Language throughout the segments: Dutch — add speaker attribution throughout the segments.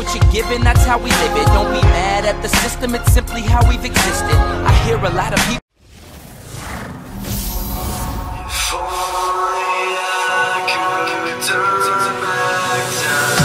Speaker 1: what you're given, that's how we live it. Don't be mad at the system, it's simply how we've existed. I hear a lot of people.
Speaker 2: If only I could turn back time.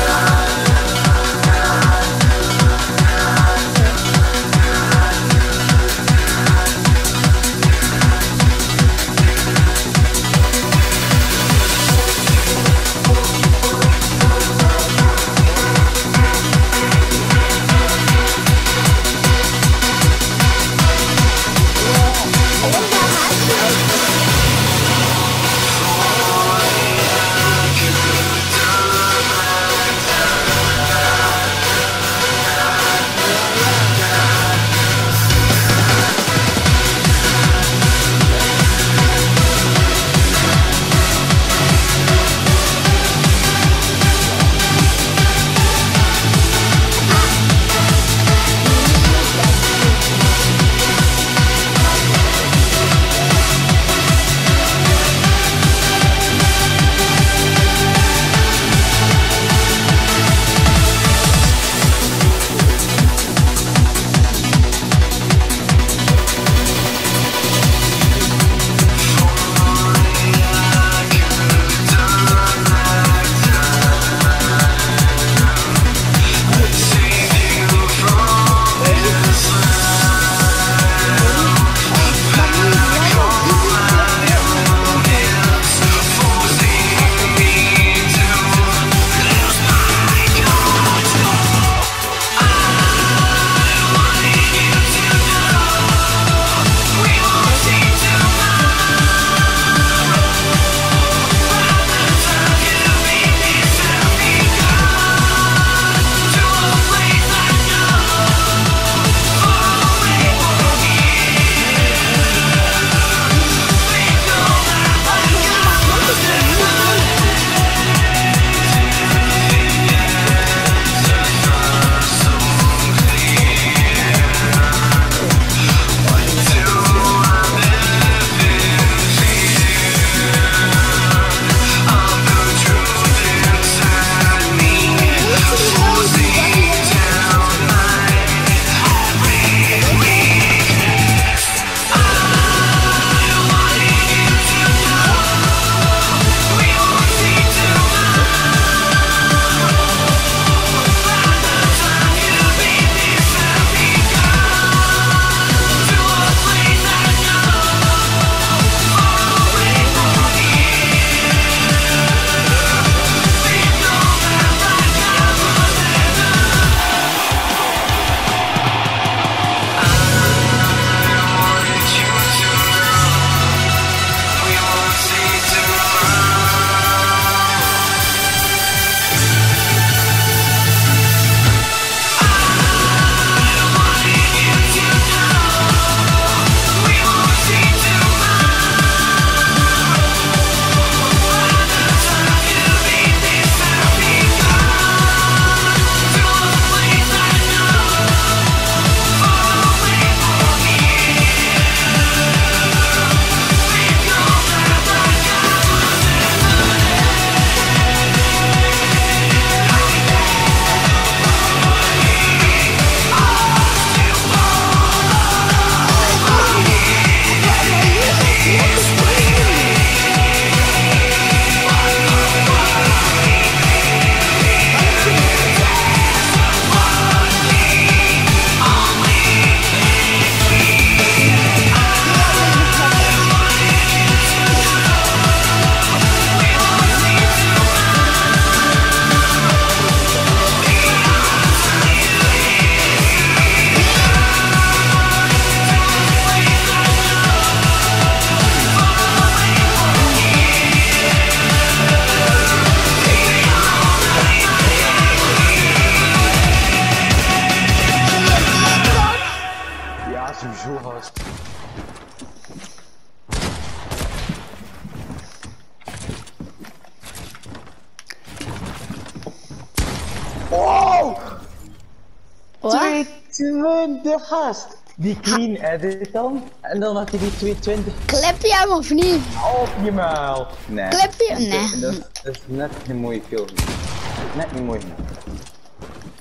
Speaker 3: De gast. Die clean edit dan. En dan had hij die 220.
Speaker 4: Klep je hem of niet?
Speaker 3: Op je muil. Nee.
Speaker 4: Klep je? Nee.
Speaker 3: Dat is net een mooie film. Net niet mooi.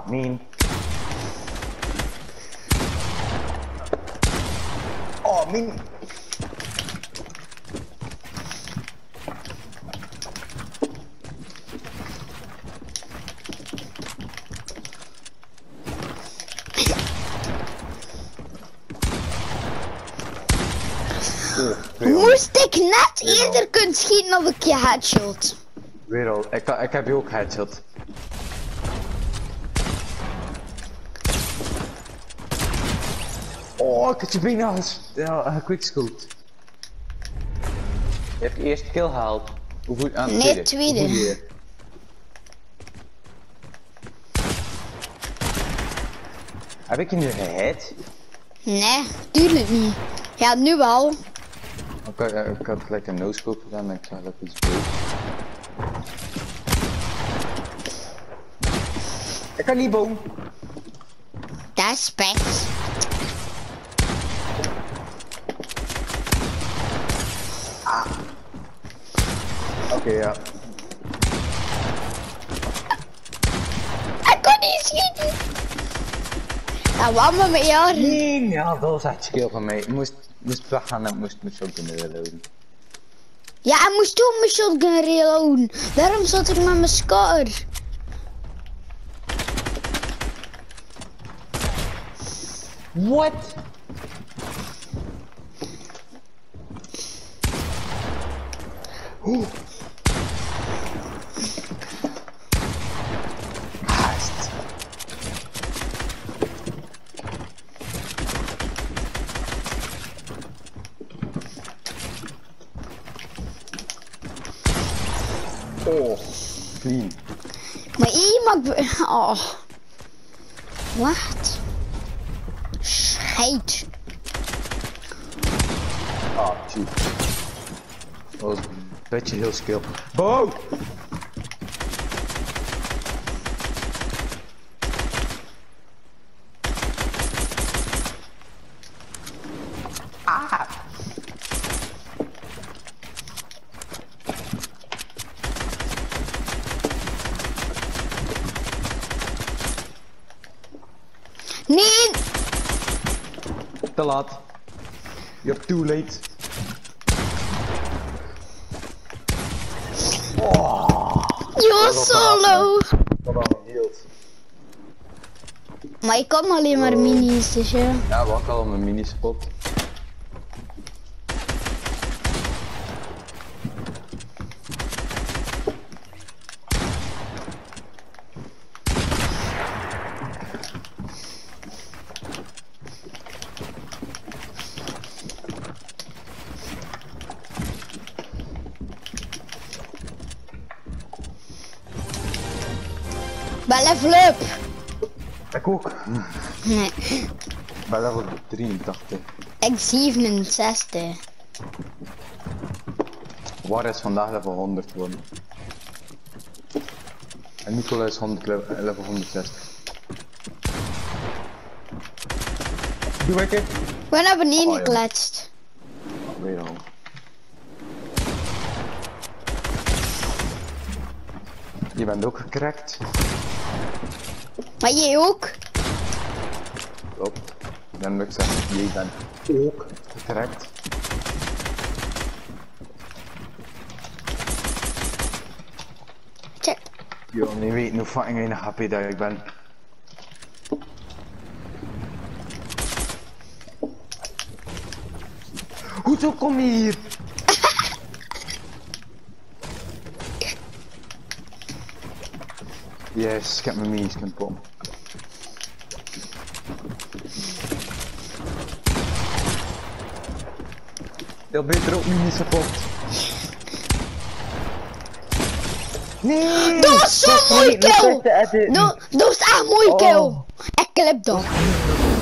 Speaker 3: min. Oh, min.
Speaker 4: Moest ik net eerder kunnen schieten of ik je headshot?
Speaker 3: Weer al. Ik heb je ook headshot. Oh, ik had je bijna gequickscoot. Je hebt de eerste kill gehaald. Hoeveel aan
Speaker 4: Nee, tweede.
Speaker 3: Hoeveel heb ik je nu gehit?
Speaker 4: Nee, tuurlijk niet. Ja, nu wel.
Speaker 3: Ik had gelijk een no-scope gedaan en ik zag dat iets beter. Ik kan niet boom.
Speaker 4: Dat is pech.
Speaker 3: Oké, ja.
Speaker 4: Ik kon niet schieten. Ja, wat met mijn jaren?
Speaker 3: Nee, ja, dat was echt skill van mij. Ik moest weggaan en moest zo kunnen reloaden.
Speaker 4: Ja, hij moest toen mijn shotgun reloaden. Daarom zat ik met mijn scar.
Speaker 3: What? Oeh. Haast. Oh, clean.
Speaker 4: Maar iemand... Oh. Wat? Scheid.
Speaker 3: Ah, shoot. Dat was een beetje heel skill. Boom! Ah!
Speaker 4: Nee!
Speaker 3: Te laat. You're too late.
Speaker 4: Yo, solo!
Speaker 3: Wat dan hield.
Speaker 4: Maar ik kan alleen maar minis, dus ja.
Speaker 3: Ja, we hadden al een mini-spot.
Speaker 4: Ben level up!
Speaker 3: Ik ook.
Speaker 4: Nee,
Speaker 3: Ik ben level 83.
Speaker 4: ik 67.
Speaker 3: Waar is vandaag level 100 geworden? En Nicola is level 160. Doe ik het?
Speaker 4: Ik ben naar beneden
Speaker 3: Oh, ja.
Speaker 4: gekletst.
Speaker 3: Weer al. Je bent ook gecrackt.
Speaker 4: Maar jij ook?
Speaker 3: Klopt. Dan wil ik zeggen, jij bent ook gecrackt.
Speaker 4: Check.
Speaker 3: Je wil niet weten hoe fucking weinig HP dat ik ben. Hoezo kom je hier? Yes, ik heb mijn minis kunnen pompen. Heel beter ook minis kapot. Nee!
Speaker 4: Dat was zo'n mooie kill! Dat was echt een mooie kill! Ik clip dat.